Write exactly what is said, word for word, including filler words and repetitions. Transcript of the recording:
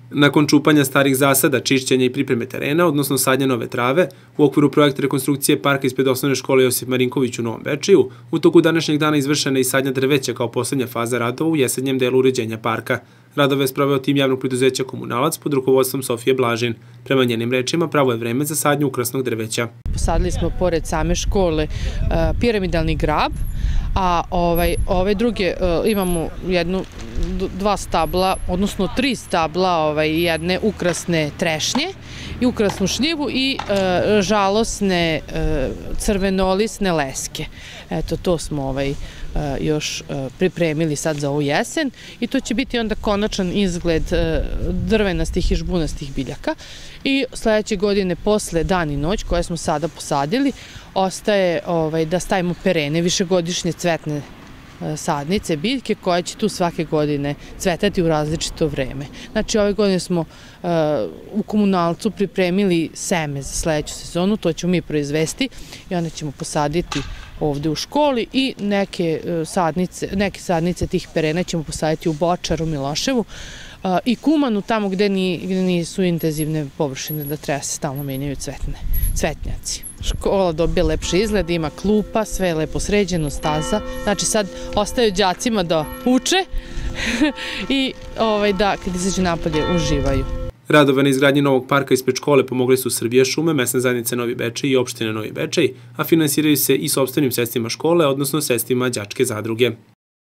Nakon čupanja starih zasada, čišćenja i pripreme terena, odnosno sadnja nove trave, u okviru projekta rekonstrukcije parka ispred osnovne škole Josip Marinković u Novom Bečeju, u toku današnjeg dana izvršena je i sadnja drveća kao poslednja faza radova u jesenjem delu uređenja parka. Radove je sproveo tim javnog preduzeća Komunalac pod rukovodstvom Sofije Blažin. Prema njenim rečima, pravo je vreme za sadnju ukrasnog drveća. Posadili smo pored same škole piramidalni grab, a ove druge imamo jednu, dva stabla, odnosno tri stabla jedne ukrasne trešnje i ukrasnu šljivu i žalosne crvenolisne leske. Eto, to smo još pripremili sad za ovu jesen i to će biti onda konačan izgled drvenastih i žbunastih biljaka. I sledeće godine posle dan i noć koje smo sada posadili, ostaje da stavimo perene, višegodišnje cvetne sadnice, biljke koje će tu svake godine cvetati u različito vreme. Znači, ove godine smo u Komunalcu pripremili seme za sledeću sezonu, to ćemo mi proizvesti i onda ćemo posaditi ovde u školi i neke sadnice tih perena ćemo posaditi u Bočaru, Miloševu i Kumanu, tamo gde nisu intenzivne površine da treba se stalno menjaju cvetnjaci. Škola dobije lepši izgled, ima klupa, sve je lepo sređeno, staza. Znači sad ostaju đacima da uče i da kad izađu napolje uživaju. Radove na izgradnji novog parka ispred škole pomogli su Srbija šume, mesna zajednica Novi Bečej i opština Novi Bečej, a finansiraju se i sopstvenim sredstvima škole, odnosno sredstvima đačke zadruge.